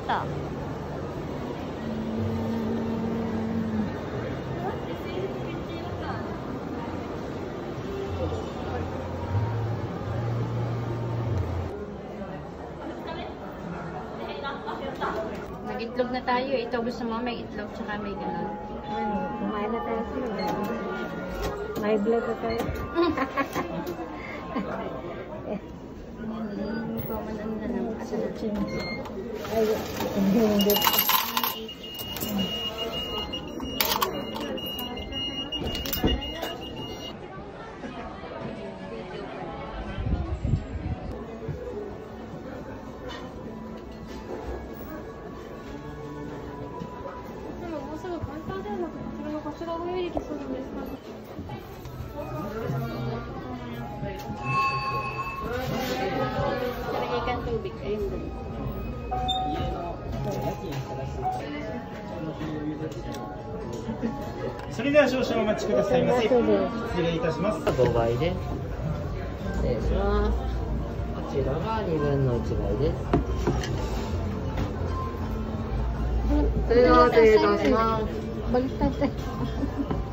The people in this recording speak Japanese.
。Nag-itlog na tayo eh. Ito gusto mo may itlog tsaka may gano'n. Ano, kumain na tayo sila. May vlog na tayo. Common ano na lang. Asa na chin. Ay, hindi. Tubig ayun doon. それでは少々お待ちくださいませ。失礼いたします。 5倍で失礼します。こちらが2分の1倍です。それでは失礼いたします。 Baliktad tayo.